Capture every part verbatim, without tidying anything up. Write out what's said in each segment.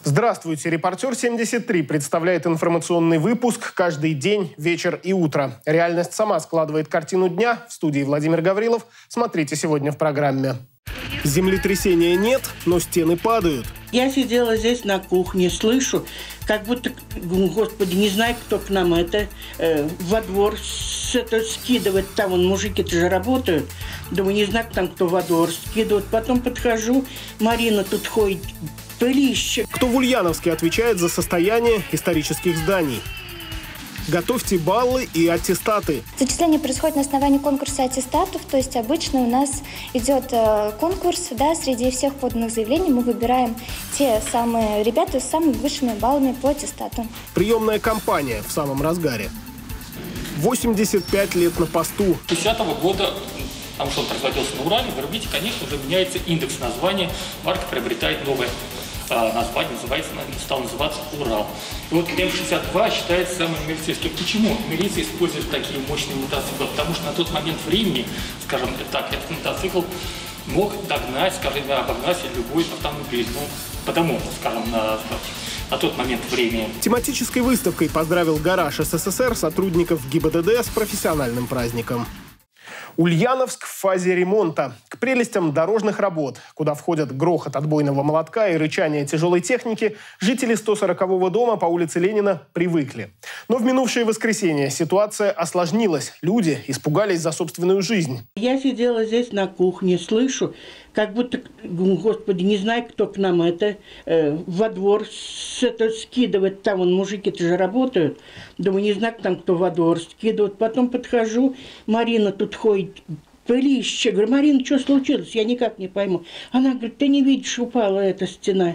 Здравствуйте. «Репортер семьдесят три» представляет информационный выпуск каждый день, вечер и утро. Реальность сама складывает картину дня. В студии Владимир Гаврилов. Смотрите сегодня в программе. Землетрясения нет, но стены падают. Я сидела здесь на кухне, слышу, как будто, господи, не знаю, кто к нам это, э, во двор с, это, скидывает. Там вон, мужики-то же работают. Думаю, не знаю, там кто во двор скидывает. Потом подхожу, Марина тут ходит, пылище. Кто в Ульяновске отвечает за состояние исторических зданий? Готовьте баллы и аттестаты. Зачисление происходит на основании конкурса аттестатов, то есть обычно у нас идет э, конкурс, да, среди всех поданных заявлений мы выбираем те самые ребята с самыми высшими баллами по аттестату. Приемная кампания в самом разгаре. восемьдесят пять лет на посту. С две тысячи десятого года, потому что он производился на Урале, в Ирбите, конечно, уже меняется индекс названия, марка приобретает новое название, называется, стал называться «Урал». И вот эм шестьдесят два считается самым милицейским. Почему милиция использует такие мощные мотоциклы? Потому что на тот момент времени, скажем так, этот мотоцикл мог догнать, скажем, обогнать любой автомобиль. Ну, потому, скажем, на, на тот момент времени. Тематической выставкой поздравил гараж эс эс эс эр сотрудников ГИБДД с профессиональным праздником. Ульяновск в фазе ремонта. К прелестям дорожных работ, куда входят грохот отбойного молотка и рычание тяжелой техники, жители сто сорокового дома по улице Ленина привыкли. Но в минувшее воскресенье ситуация осложнилась. Люди испугались за собственную жизнь. Я сидела здесь на кухне, слышу, как будто, господи, не знаю, кто к нам это, э, во двор с, это, скидывает. Там вон, мужики-то же работают. Думаю, не знаю, там кто во двор скидывает. Потом подхожу, Марина тут ходит, пылище. Говорю, Марина, что случилось? Я никак не пойму. Она говорит, ты не видишь, упала эта стена.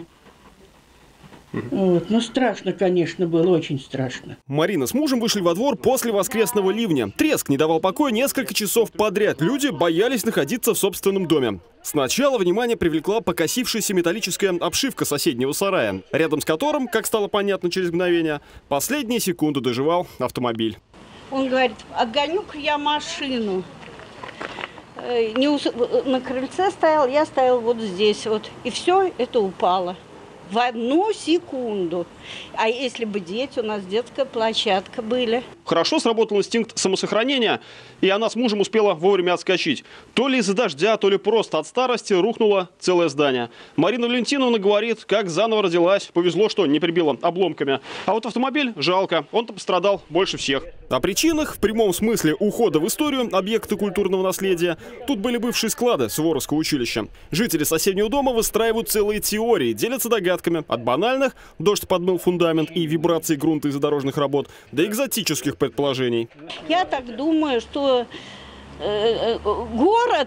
Вот. Ну, страшно, конечно, было, очень страшно. Марина с мужем вышли во двор после воскресного ливня. Треск не давал покоя несколько часов подряд. Люди боялись находиться в собственном доме. Сначала внимание привлекла покосившаяся металлическая обшивка соседнего сарая, рядом с которым, как стало понятно через мгновение, последние секунды доживал автомобиль. Он говорит, отгоню-ка я машину. Не у... На крыльце стоял, я стоял вот здесь вот. И все это упало. В одну секунду. А если бы дети, у нас детская площадка были. Хорошо сработал инстинкт самосохранения, и она с мужем успела вовремя отскочить. То ли из-за дождя, то ли просто от старости рухнуло целое здание. Марина Валентиновна говорит, как заново родилась. Повезло, что не прибила обломками. А вот автомобиль жалко, он-то пострадал больше всех. О причинах, в прямом смысле ухода в историю объекта культурного наследия, тут были бывшие склады Суворовского училища. Жители соседнего дома выстраивают целые теории, делятся догадками. От банальных – дождь подмыл фундамент и вибрации грунта из-за дорожных работ, до экзотических предположений. Я так думаю, что э, город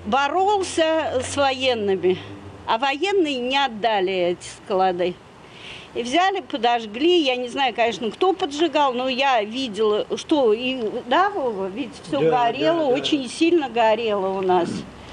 боролся с военными, а военные не отдали эти склады. И взяли, подожгли, я не знаю, конечно, кто поджигал, но я видела, что, и, да, Вова, ведь все да, горело, да, очень да. сильно горело у нас.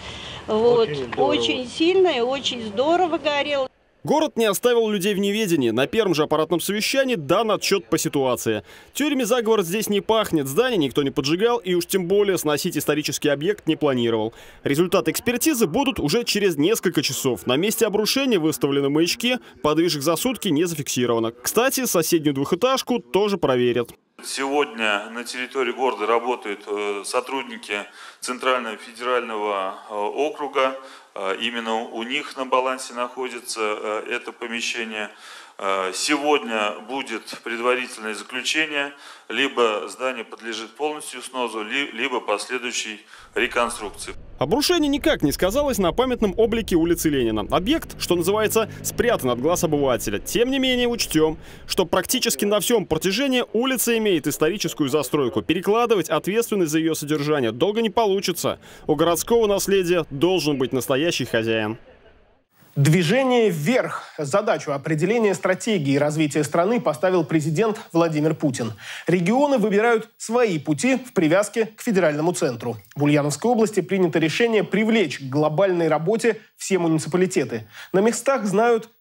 Вот, очень, очень сильно и очень здорово горело. Город не оставил людей в неведении. На первом же аппаратном совещании дан отчет по ситуации. Теориями заговора здесь не пахнет, здание никто не поджигал и уж тем более сносить исторический объект не планировал. Результаты экспертизы будут уже через несколько часов. На месте обрушения выставлены маячки, подвижек за сутки не зафиксировано. Кстати, соседнюю двухэтажку тоже проверят. Сегодня на территории города работают сотрудники Центрального федерального округа. Именно у них на балансе находится это помещение. Сегодня будет предварительное заключение. Либо здание подлежит полностью сносу, либо последующей реконструкции. Обрушение никак не сказалось на памятном облике улицы Ленина. Объект, что называется, спрятан от глаз обывателя. Тем не менее, учтем, что практически на всем протяжении улица имеет историческую застройку. Перекладывать ответственность за ее содержание долго не получится. У городского наследия должен быть настоящий хозяин. Движение вверх. Задачу определения стратегии развития страны поставил президент Владимир Путин. Регионы выбирают свои пути в привязке к федеральному центру. В Ульяновской области принято решение привлечь к глобальной работе все муниципалитеты. На местах знают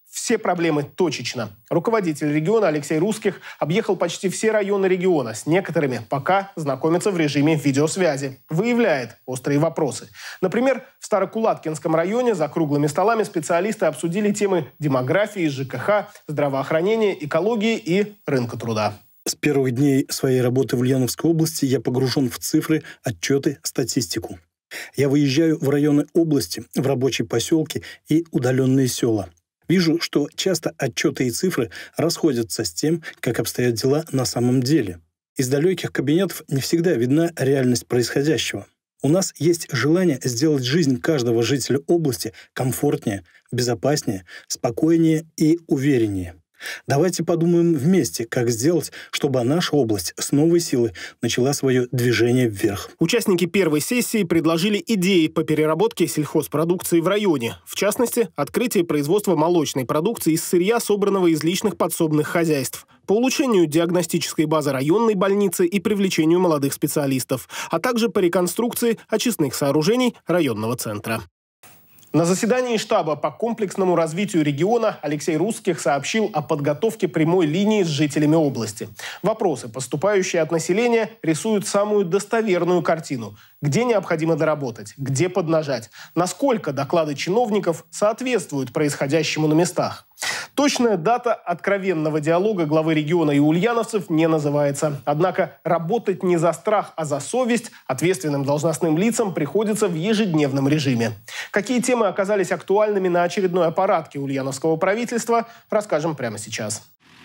все проблемы точечно. Руководитель региона Алексей Русских объехал почти все районы региона. С некоторыми пока знакомится в режиме видеосвязи. Выявляет острые вопросы. Например, в Старокулаткинском районе за круглыми столами специалисты обсудили темы демографии, ЖКХ, здравоохранения, экологии и рынка труда. С первых дней своей работы в Ульяновской области я погружен в цифры, отчеты, статистику. Я выезжаю в районы области, в рабочие поселки и удаленные села. Вижу, что часто отчеты и цифры расходятся с тем, как обстоят дела на самом деле. Из далеких кабинетов не всегда видна реальность происходящего. У нас есть желание сделать жизнь каждого жителя области комфортнее, безопаснее, спокойнее и увереннее. Давайте подумаем вместе, как сделать, чтобы наша область с новой силой начала свое движение вверх. Участники первой сессии предложили идеи по переработке сельхозпродукции в районе. В частности, открытие производства молочной продукции из сырья, собранного из личных подсобных хозяйств, по улучшению диагностической базы районной больницы и привлечению молодых специалистов, а также по реконструкции очистных сооружений районного центра. На заседании штаба по комплексному развитию региона Алексей Русских сообщил о подготовке прямой линии с жителями области. Вопросы, поступающие от населения, рисуют самую достоверную картину. Где необходимо доработать, где поднажать, насколько доклады чиновников соответствуют происходящему на местах. Точная дата откровенного диалога главы региона и ульяновцев не называется. Однако работать не за страх, а за совесть ответственным должностным лицам приходится в ежедневном режиме. Какие темы оказались актуальными на очередной аппаратке ульяновского правительства, расскажем прямо сейчас.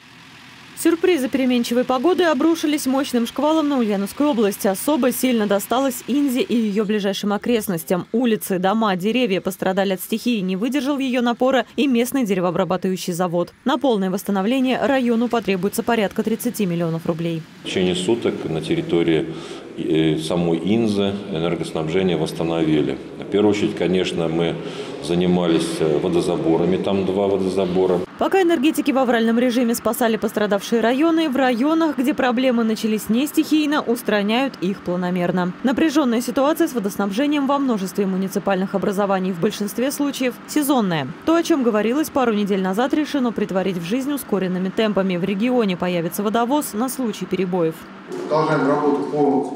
Сюрпризы переменчивой погоды обрушились мощным шквалом на Ульяновскую область. Особо сильно досталось Инзе и ее ближайшим окрестностям. Улицы, дома, деревья пострадали от стихии, не выдержал ее напора и местный деревообрабатывающий завод. На полное восстановление району потребуется порядка тридцати миллионов рублей. В течение суток на территории самой Инзы энергоснабжение восстановили. В первую очередь, конечно, мы занимались водозаборами, там два водозабора. Пока энергетики в авральном режиме спасали пострадавшие районы, в районах, где проблемы начались не стихийно, устраняют их планомерно. Напряженная ситуация с водоснабжением во множестве муниципальных образований в большинстве случаев сезонная. То, о чем говорилось пару недель назад, решено притворить в жизнь ускоренными темпами. В регионе появится водовоз на случай перебоев. Продолжаем работу по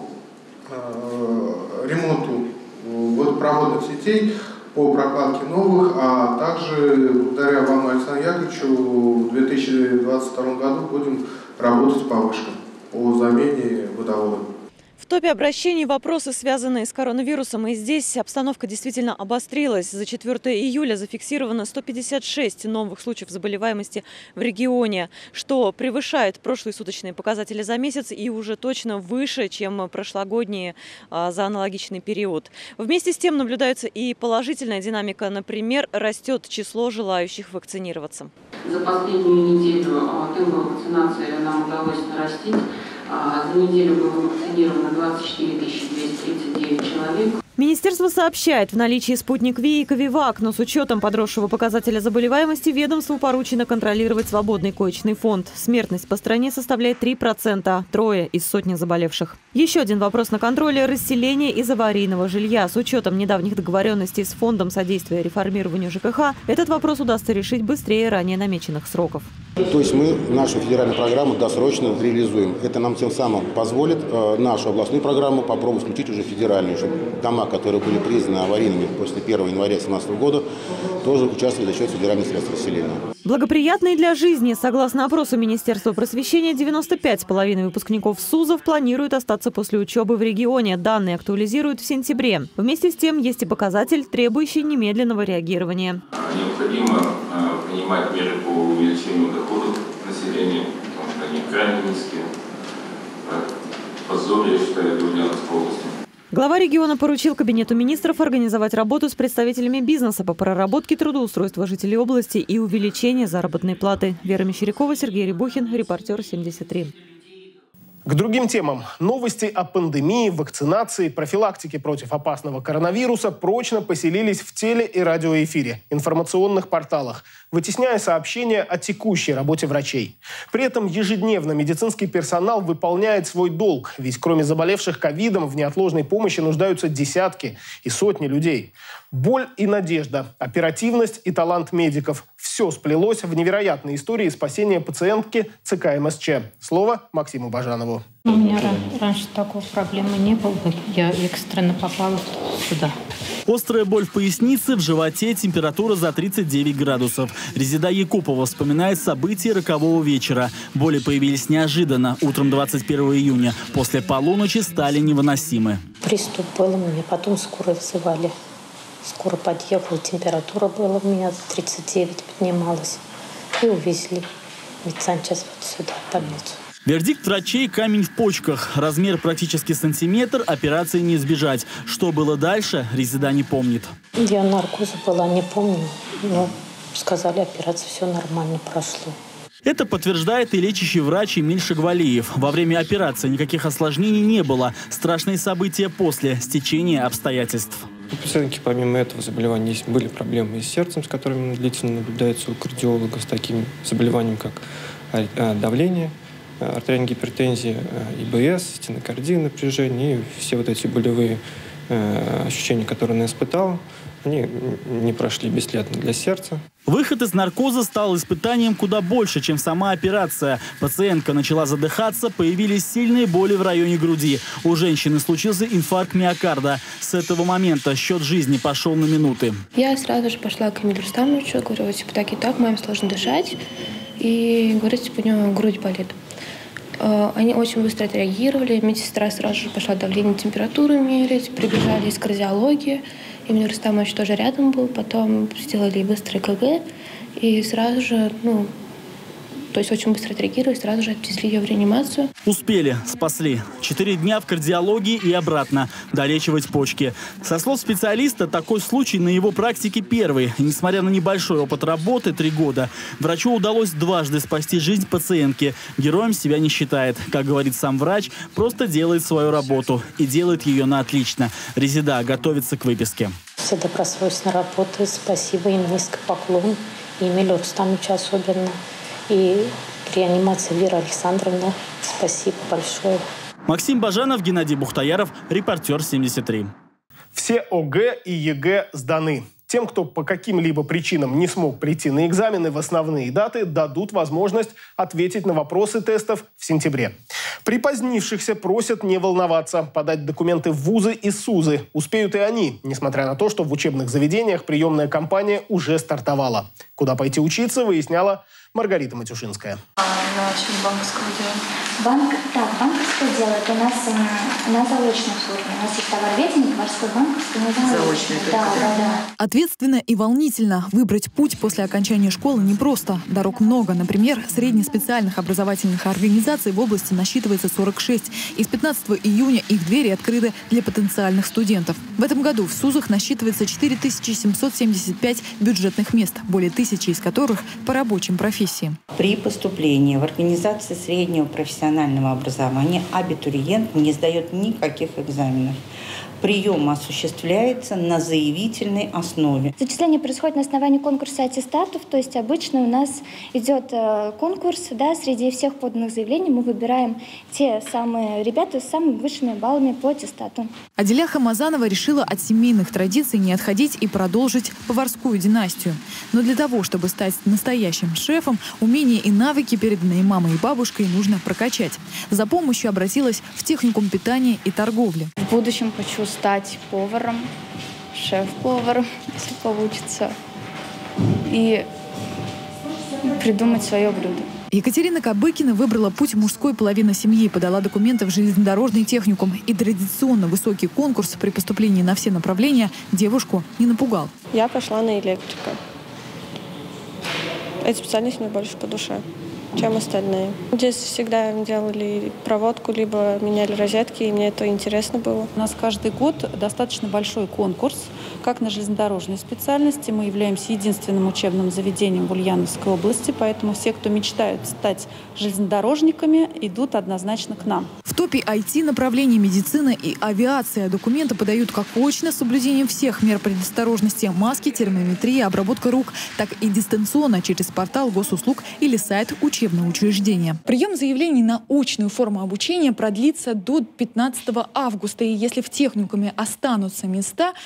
э, ремонту водопроводных сетей, по прокладке новых, а также благодаря вам, Александру Яковлевичу, в две тысячи двадцать втором году будем работать по вышкам, по замене водовода. В топе обращений вопросы, связанные с коронавирусом. И здесь обстановка действительно обострилась. За четвёртое июля зафиксировано сто пятьдесят шесть новых случаев заболеваемости в регионе, что превышает прошлые суточные показатели за месяц и уже точно выше, чем прошлогодние а, за аналогичный период. Вместе с тем наблюдается и положительная динамика. Например, растет число желающих вакцинироваться. За последнюю неделю темпы вакцинации нам удалось нарастить. За неделю было вакцинировано двадцать четыре тысячи двести тридцать девять человек. Министерство сообщает, в наличии «Спутник Ви» и «Ковивак», но с учетом подросшего показателя заболеваемости ведомству поручено контролировать свободный коечный фонд. Смертность по стране составляет три процента, трое из сотни заболевших. Еще один вопрос на контроле – расселение из аварийного жилья. С учетом недавних договоренностей с Фондом содействия реформированию ЖКХ, этот вопрос удастся решить быстрее ранее намеченных сроков. То есть мы нашу федеральную программу досрочно реализуем. Это нам тем самым позволит э, нашу областную программу попробовать включить уже федеральную, чтобы дома, которые были признаны аварийными после первого января две тысячи семнадцатого года, тоже участвовали за счет федеральных средств расселения. Благоприятный для жизни. Согласно опросу Министерства просвещения, девяносто пять целых пять десятых выпускников СУЗов планируют остаться после учебы в регионе. Данные актуализируют в сентябре. Вместе с тем есть и показатель, требующий немедленного реагирования. Необходимо принимать меры по увеличению доходов населения, потому что они крайне низкие. Позор, я считаю, для Ульяновской области. Глава региона поручил Кабинету министров организовать работу с представителями бизнеса по проработке трудоустройства жителей области и увеличению заработной платы. Вера Мещерякова, Сергей Рябухин, репортер семьдесят три. К другим темам. Новости о пандемии, вакцинации, профилактике против опасного коронавируса прочно поселились в теле- и радиоэфире, информационных порталах, вытесняя сообщения о текущей работе врачей. При этом ежедневно медицинский персонал выполняет свой долг, ведь кроме заболевших ковидом в неотложной помощи нуждаются десятки и сотни людей. Боль и надежда, оперативность и талант медиков – все сплелось в невероятной истории спасения пациентки ЦК МСЧ. Слово Максиму Бажанову. У меня раньше такой проблемы не было. Я экстренно попала сюда. Острая боль в пояснице, в животе, температура за тридцать девять градусов. Резида Якупова вспоминает события рокового вечера. Боли появились неожиданно, утром двадцать первого июня. После полуночи стали невыносимы. Приступ был у меня, потом скорую вызывали. Скоро подъехала, температура была у меня тридцать девять, поднималась. И увезли в медсанчасть вот сюда, в больницу. Вердикт врачей – камень в почках. Размер практически сантиметр, операции не избежать. Что было дальше, Резида не помнит. Я наркоза была, не помню. Но сказали, операция, все нормально прошло. Это подтверждает и лечащий врач Эмиль Шагвалиев. Во время операции никаких осложнений не было. Страшные события после стечения обстоятельств. У пациентки помимо этого заболевания есть, были проблемы и с сердцем, с которыми длительно наблюдается у кардиолога, с таким заболеванием, как давление, артериальная гипертензия, ИБС, стенокардия, напряжение и все вот эти болевые ощущения, которые она испытала, они не прошли бесследно для сердца. Выход из наркоза стал испытанием куда больше, чем сама операция. Пациентка начала задыхаться, появились сильные боли в районе груди. У женщины случился инфаркт миокарда. С этого момента счет жизни пошел на минуты. Я сразу же пошла к Эмилю Рустамовичу, говорю, вот, типа, так и так, маме сложно дышать. И говорит, типа, у него грудь болит. Они очень быстро отреагировали. Медсестра сразу же пошла давление, температуру мерить. Прибежали из кардиологии. Эмиль Рустамович тоже рядом был. Потом сделали быстрый КГ. И сразу же, ну, то есть очень быстро отреагировали, сразу же отвезли ее в реанимацию. Успели, спасли. Четыре дня в кардиологии и обратно. Долечивать почки. Со слов специалиста, такой случай на его практике первый. И несмотря на небольшой опыт работы, три года, врачу удалось дважды спасти жизнь пациентки. Героем себя не считает. Как говорит сам врач, просто делает свою работу. И делает ее на отлично. Резида готовится к выписке. Все добросовестно работают. Спасибо им, низкий поклон. И Эмилю Рустамовичу особенно. И реанимация Вера Александровна. Спасибо большое. Максим Бажанов, Геннадий Бухтаяров, Репортер семьдесят три. Все ОГЭ и ЕГЭ сданы. Тем, кто по каким-либо причинам не смог прийти на экзамены в основные даты, дадут возможность ответить на вопросы тестов в сентябре. Припозднившихся просят не волноваться, подать документы в вузы и СУЗы. Успеют и они, несмотря на то, что в учебных заведениях приемная кампания уже стартовала. Куда пойти учиться, выясняла Маргарита Матюшинская. На чем банковского дела? Банк, так, банковское дело, это у нас э, на заочной форме. У нас есть товароведение, морской банковский, не знаю. Заочный, да, да, да. Ответственно и волнительно. Выбрать путь после окончания школы непросто. Дорог много. Например, среднеспециальных образовательных организаций в области насчитывается сорок шесть. И с пятнадцатого июня их двери открыты для потенциальных студентов. В этом году в СУЗах насчитывается четыре тысячи семьсот семьдесят пять бюджетных мест, более тысячи из которых по рабочим профессиям. При поступлении в организации среднего профессионального образования абитуриент не сдает никаких экзаменов. Прием осуществляется на заявительной основе. Зачисление происходит на основании конкурса аттестатов, то есть обычно у нас идет э, конкурс, да, среди всех поданных заявлений мы выбираем те самые ребята с самыми высшими баллами по аттестату. Аделя Хамазанова решила от семейных традиций не отходить и продолжить поварскую династию. Но для того, чтобы стать настоящим шефом, умения и навыки, переданные мамой и бабушкой, нужно прокачать. За помощью обратилась в техникум питания и торговли. В будущем хочу стать поваром, шеф-поваром, если получится, и придумать свое блюдо. Екатерина Кабыкина выбрала путь мужской половины семьи, подала документы в железнодорожный техникум. И традиционно высокий конкурс при поступлении на все направления девушку не напугал. Я пошла на электрика. Эта специальность мне больше по душе, чем остальные. Здесь всегда делали проводку, либо меняли розетки, и мне это интересно было. У нас каждый год достаточно большой конкурс, как на железнодорожной специальности. Мы являемся единственным учебным заведением в Ульяновской области, поэтому все, кто мечтают стать железнодорожниками, идут однозначно к нам. В топе ай ти направлений медицина и авиация. Документы подают как очно с соблюдением всех мер предосторожности: маски, термометрия, обработка рук, так и дистанционно через портал госуслуг или сайт учебного учреждения. Прием заявлений на очную форму обучения продлится до пятнадцатого августа. И если в техникуме останутся места,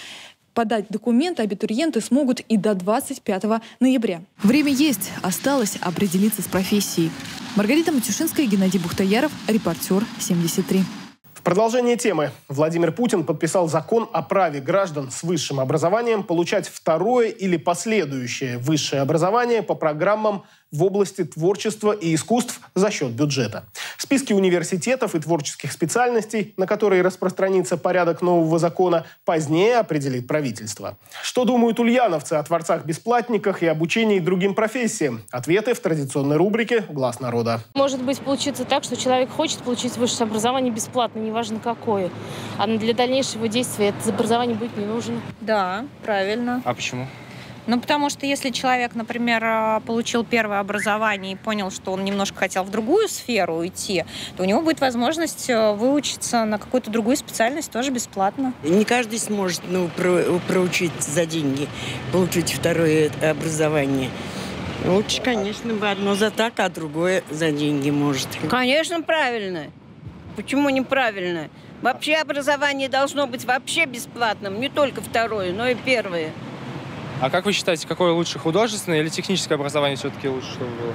Подать документы абитуриенты смогут и до двадцать пятого ноября. Время есть, осталось определиться с профессией. Маргарита Матюшинская, Геннадий Бухтаяров, репортер семьдесят три. В продолжение темы. Владимир Путин подписал закон о праве граждан с высшим образованием получать второе или последующее высшее образование по программам в области творчества и искусств за счет бюджета. Списки университетов и творческих специальностей, на которые распространится порядок нового закона, позднее определит правительство. Что думают ульяновцы о творцах-бесплатниках и обучении другим профессиям? Ответы в традиционной рубрике «Глаз народа». Может быть, получится так, что человек хочет получить высшее образование бесплатно, неважно какое. А для дальнейшего действия это образование будет не нужно. Да, правильно. А почему? Ну, потому что если человек, например, получил первое образование и понял, что он немножко хотел в другую сферу уйти, то у него будет возможность выучиться на какую-то другую специальность тоже бесплатно. Не каждый сможет ну, про, проучить за деньги, получить второе образование. Лучше, конечно, бы одно за так, а другое за деньги может. Конечно, правильно. Почему неправильно? Вообще образование должно быть вообще бесплатным. Не только второе, но и первое. А как вы считаете, какое лучше, художественное или техническое образование все-таки лучше, чтобы было?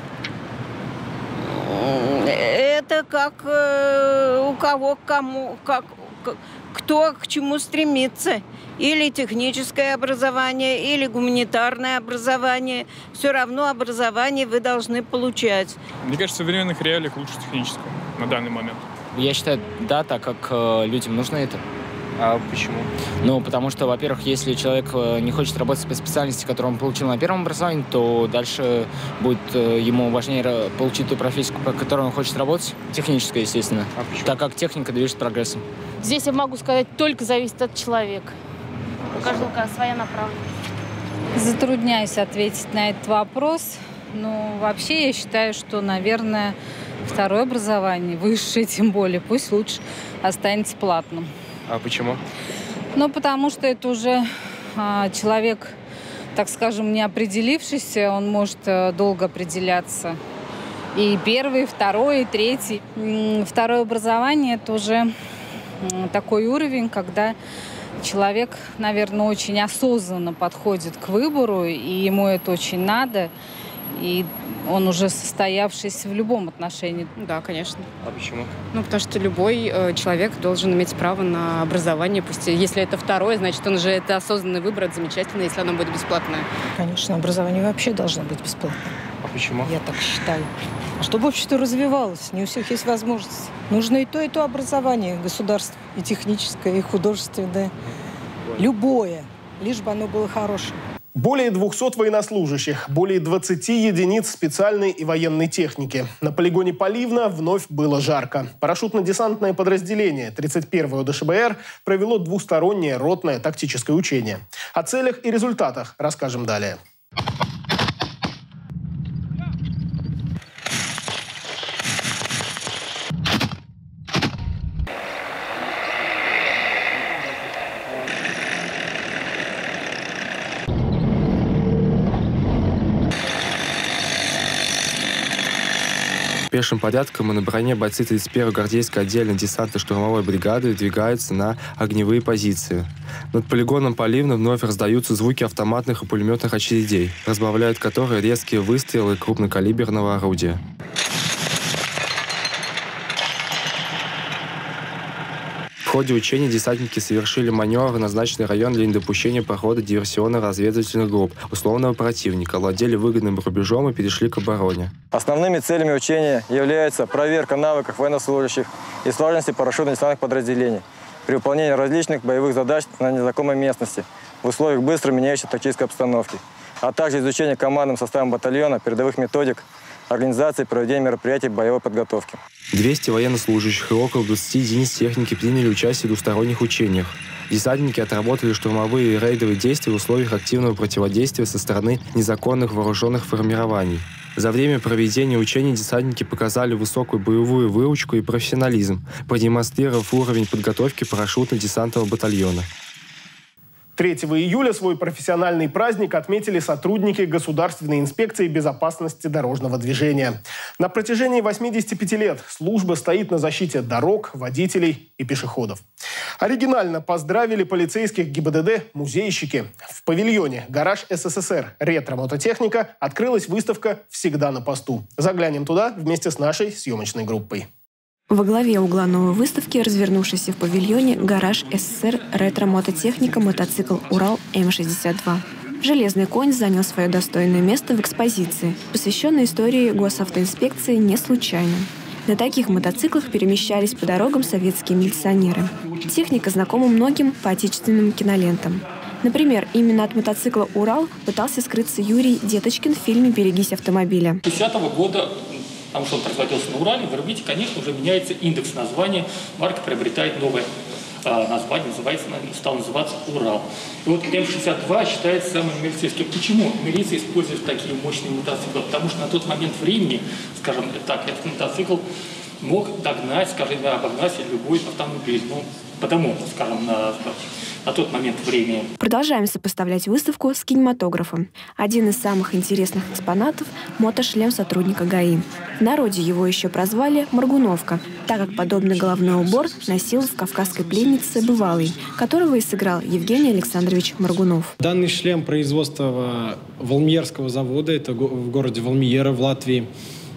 Это как э, у кого, кому, как, кто к чему стремится. Или техническое образование, или гуманитарное образование. Все равно образование вы должны получать. Мне кажется, в современных реалиях лучше техническое на данный момент. Я считаю, да, так как э, людям нужно это. А почему? Ну, потому что, во-первых, если человек не хочет работать по специальности, которую он получил на первом образовании, то дальше будет ему важнее получить ту профессию, по которой он хочет работать, техническая, естественно, а так как техника движет прогрессом. Здесь я могу сказать, только зависит от человека. У каждого своя направленность. Затрудняюсь ответить на этот вопрос. Но вообще я считаю, что, наверное, второе образование, высшее тем более, пусть лучше останется платным. А почему? Ну, потому что это уже а, человек, так скажем, не определившийся, он может а, долго определяться. И первый, и второй, и третий. Второе образование – это уже а, такой уровень, когда человек, наверное, очень осознанно подходит к выбору, и ему это очень надо. И он уже состоявшийся в любом отношении. Да, конечно. А почему? Ну, потому что любой э, человек должен иметь право на образование. Пусть, если это второе, значит, он уже это осознанный выбор, это замечательно, если оно будет бесплатное. Конечно, образование вообще должно быть бесплатным. А почему? Я так считаю. Чтобы общество развивалось, не у всех есть возможность. Нужно и то, и то образование, государство, и техническое, и художественное. Любое, лишь бы оно было хорошим. Более двухсот военнослужащих, более двадцати единиц специальной и военной техники. На полигоне Поливна вновь было жарко. Парашютно-десантное подразделение тридцать первого ДШБР провело двустороннее ротное тактическое учение. О целях и результатах расскажем далее. Пешим порядком и на броне бойцы тридцать первой гвардейской отдельной десантно-штурмовой бригады двигаются на огневые позиции. Над полигоном Поливна вновь раздаются звуки автоматных и пулеметных очередей, разбавляют которые резкие выстрелы крупнокалиберного орудия. В ходе учений десантники совершили маневр в назначенный район для недопущения прохода диверсионно-разведывательных групп условного противника, владели выгодным рубежом и перешли к обороне. Основными целями учения являются проверка навыков военнослужащих и слаженности парашютно-десантных подразделений при выполнении различных боевых задач на незнакомой местности в условиях быстро меняющейся тактической обстановки, а также изучение командным составом батальона передовых методик организации и проведения мероприятий боевой подготовки. двести военнослужащих и около двадцати единиц техники приняли участие в двусторонних учениях. Десантники отработали штурмовые и рейдовые действия в условиях активного противодействия со стороны незаконных вооруженных формирований. За время проведения учений десантники показали высокую боевую выучку и профессионализм, продемонстрировав уровень подготовки парашютно-десантного батальона. третьего июля свой профессиональный праздник отметили сотрудники Государственной инспекции безопасности дорожного движения. На протяжении восьмидесяти пяти лет служба стоит на защите дорог, водителей и пешеходов. Оригинально поздравили полицейских ГИБДД музейщики. В павильоне «Гараж СССР. Ретро-мототехника» открылась выставка «Всегда на посту». Заглянем туда вместе с нашей съемочной группой. Во главе угла новой выставки, развернувшейся в павильоне «Гараж СССР. Ретро-мототехника. Мотоцикл Урал М шестьдесят два». Железный конь занял свое достойное место в экспозиции, посвященной истории госавтоинспекции не случайно. На таких мотоциклах перемещались по дорогам советские милиционеры. Техника знакома многим по отечественным кинолентам. Например, именно от мотоцикла «Урал» пытался скрыться Юрий Деточкин в фильме «Берегись автомобиля». две тысячи десятого года, потому что он производился на Урале, в Ирбите, конечно, уже меняется индекс названия, марка приобретает новое э, название, называется, стал называться «Урал». И вот М шестьдесят два считается самым милицейским. Почему милиция использует такие мощные мотоциклы? Потому что на тот момент времени, скажем так, этот мотоцикл мог догнать, скажем, обогнать любой автомобиль. Ну, потому, скажем, на, на тот момент времени. Продолжаем сопоставлять выставку с кинематографом. Один из самых интересных экспонатов – мотошлем сотрудника ГАИ. В народе его еще прозвали «Моргуновка», так как подобный головной убор носил в «Кавказской пленнице» бывалый, которого и сыграл Евгений Александрович Моргунов. Данный шлем производства Валмиерского завода, это в городе Валмиера в Латвии.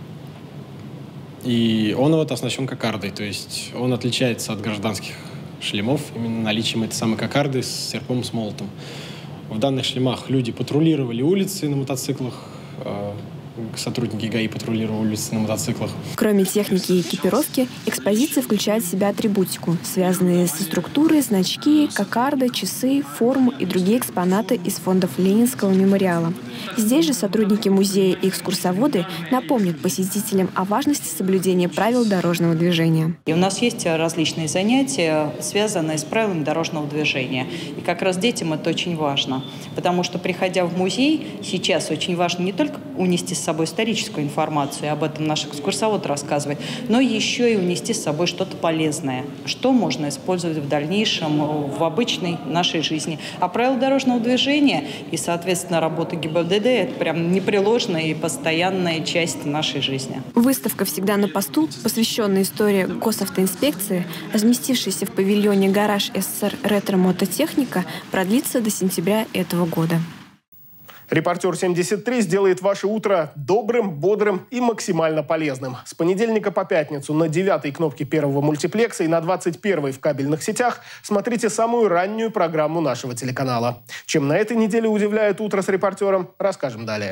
И он вот оснащен кокардой, то есть он отличается от гражданских шлемов именно наличием этой самой кокарды с серпом, с молотом. В данных шлемах люди патрулировали улицы на мотоциклах, сотрудники ГАИ патрулировали улицы на мотоциклах. Кроме техники и экипировки, экспозиция включает в себя атрибутику, связанные со структурой, значки, кокарды, часы, форму и другие экспонаты из фондов Ленинского мемориала. Здесь же сотрудники музея и экскурсоводы напомнят посетителям о важности соблюдения правил дорожного движения. И у нас есть различные занятия, связанные с правилами дорожного движения. И как раз детям это очень важно, потому что, приходя в музей, сейчас очень важно не только унести с собой историческую информацию, и об этом наш экскурсовод рассказывает, но еще и унести с собой что-то полезное, что можно использовать в дальнейшем в обычной нашей жизни. А правила дорожного движения и, соответственно, работа ГИБДД – это прям непреложная и постоянная часть нашей жизни. Выставка «Всегда на посту», посвященная истории госавтоинспекции, разместившаяся в павильоне «Гараж СССР. Ретро-мототехника», продлится до сентября этого года. Репортер семьдесят три сделает ваше утро добрым, бодрым и максимально полезным. С понедельника по пятницу на девятой кнопке первого мультиплекса и на двадцать первой в кабельных сетях смотрите самую раннюю программу нашего телеканала. Чем на этой неделе удивляет утро с репортером, расскажем далее.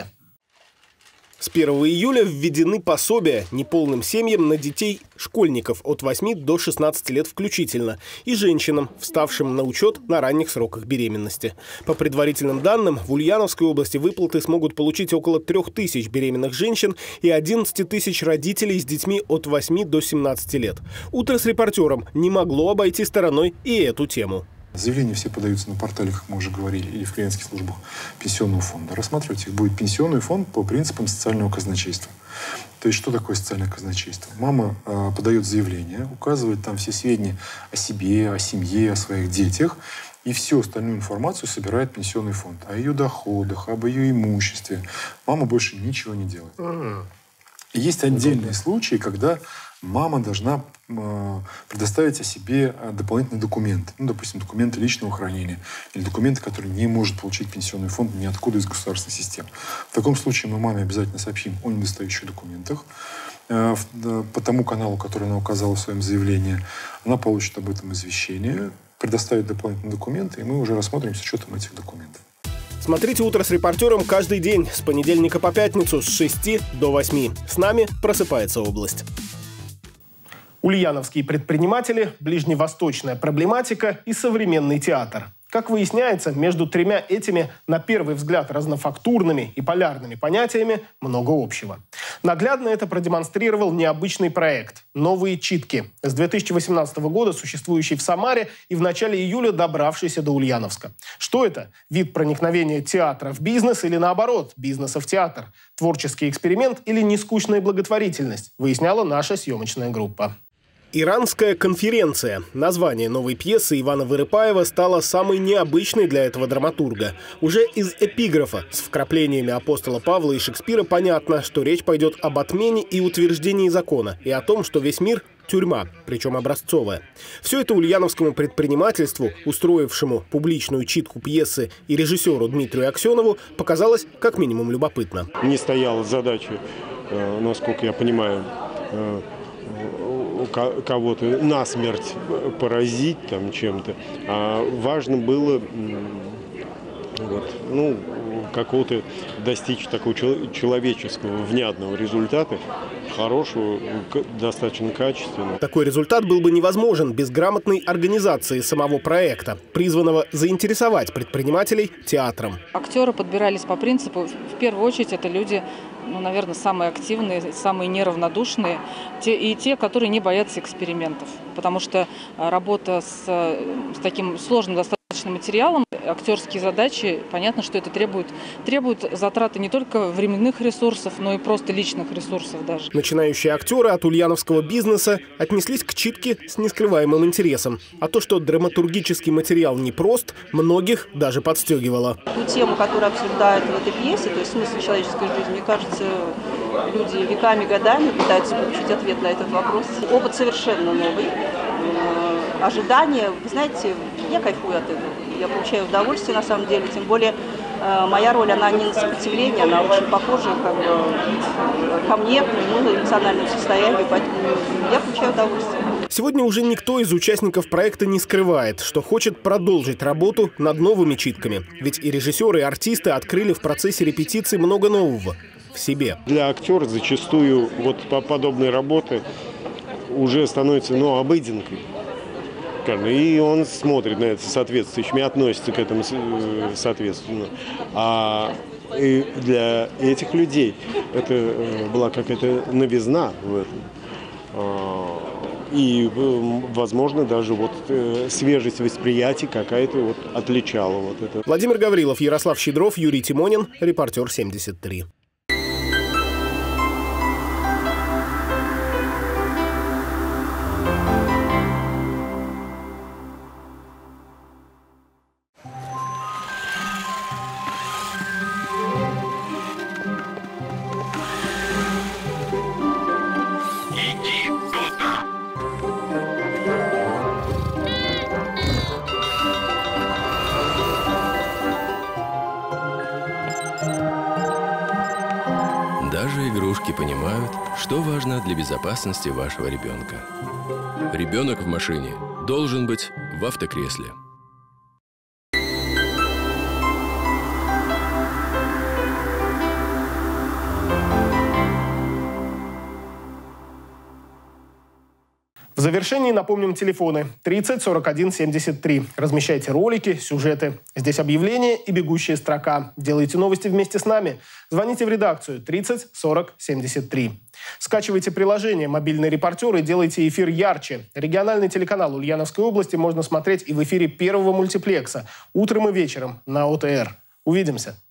С первого июля введены пособия неполным семьям на детей школьников от восьми до шестнадцати лет включительно и женщинам, вставшим на учет на ранних сроках беременности. По предварительным данным, в Ульяновской области выплаты смогут получить около трех тысяч беременных женщин и одиннадцати тысяч родителей с детьми от восьми до семнадцати лет. Утро с репортером не могло обойти стороной и эту тему. Заявления все подаются на портале, как мы уже говорили, или в клиентских службах пенсионного фонда. Рассматривать их будет пенсионный фонд по принципам социального казначейства. То есть, что такое социальное казначейство? Мама э, подает заявление, указывает там все сведения о себе, о семье, о своих детях, и всю остальную информацию собирает пенсионный фонд. О ее доходах, об ее имуществе. Мама больше ничего не делает. Mm-hmm. Есть отдельные случаи, когда мама должна э, предоставить о себе дополнительные документы. Ну, допустим, документы личного хранения или документы, которые не может получить пенсионный фонд ниоткуда из государственной системы. В таком случае мы маме обязательно сообщим о недостающих документах. Э, э, по тому каналу, который она указала в своем заявлении, она получит об этом извещение, предоставит дополнительные документы, и мы уже рассмотрим с учетом этих документов. Смотрите «Утро с репортером» каждый день с понедельника по пятницу с шести до восьми. С нами просыпается область. Ульяновские предприниматели, ближневосточная проблематика и современный театр. Как выясняется, между тремя этими, на первый взгляд, разнофактурными и полярными понятиями много общего. Наглядно это продемонстрировал необычный проект «Новые читки», с две тысячи восемнадцатого года существующий в Самаре и в начале июля добравшийся до Ульяновска. Что это? Вид проникновения театра в бизнес или, наоборот, бизнеса в театр? Творческий эксперимент или нескучная благотворительность? Выясняла наша съемочная группа. «Иранская конференция». Название новой пьесы Ивана Вырыпаева стало самой необычной для этого драматурга. Уже из эпиграфа с вкраплениями апостола Павла и Шекспира понятно, что речь пойдет об отмене и утверждении закона, и о том, что весь мир – тюрьма, причем образцовая. Все это ульяновскому предпринимательству, устроившему публичную читку пьесы, и режиссеру Дмитрию Аксенову показалось как минимум любопытно. Не стояла задача, насколько я понимаю, кого-то насмерть поразить там чем-то, а важно было вот, ну, какого-то достичь такого человеческого, внятного результата, хорошего, достаточно качественного. Такой результат был бы невозможен без грамотной организации самого проекта, призванного заинтересовать предпринимателей театром. Актеры подбирались по принципу, в первую очередь, это люди, ну, наверное, самые активные, самые неравнодушные, те, и те, которые не боятся экспериментов. Потому что работа с, с таким сложным достаточно материалом, актерские задачи, понятно, что это требует, требует затраты не только временных ресурсов, но и просто личных ресурсов даже. Начинающие актеры от ульяновского бизнеса отнеслись к читке с нескрываемым интересом. А то, что драматургический материал непрост, многих даже подстегивало. Ту тему, которую обсуждают в этой пьесе, то есть смысл человеческой жизни, мне кажется, люди веками, годами пытаются получить ответ на этот вопрос. Опыт совершенно новый. Ожидания, вы знаете, я кайфую от этого. Я получаю удовольствие на самом деле, тем более э, моя роль, она не на сопротивление, она очень похожа как бы, ко мне, к моему эмоциональному состоянию, поэтому я получаю удовольствие. Сегодня уже никто из участников проекта не скрывает, что хочет продолжить работу над новыми читками. Ведь и режиссеры, и артисты открыли в процессе репетиции много нового в себе. Для актера зачастую вот подобные работы уже становятся, ну, обыденкой. И он смотрит на это соответствующими, относится к этому соответственно. А и для этих людей это была какая-то новизна в этом. И, возможно, даже вот свежесть восприятия какая-то вот отличала вот это. Владимир Гаврилов, Ярослав Щедров, Юрий Тимонин, Репортер семьдесят три. Даже игрушки понимают, что важно для безопасности вашего ребенка. Ребенок в машине должен быть в автокресле. В завершении напомним телефоны тридцать сорок один семьдесят три. Размещайте ролики, сюжеты. Здесь объявление и бегущая строка. Делайте новости вместе с нами. Звоните в редакцию тридцать сорок семьдесят три. Скачивайте приложение «Мобильный репортер» и делайте эфир ярче. Региональный телеканал Ульяновской области можно смотреть и в эфире первого мультиплекса утром и вечером на О Т Р. Увидимся!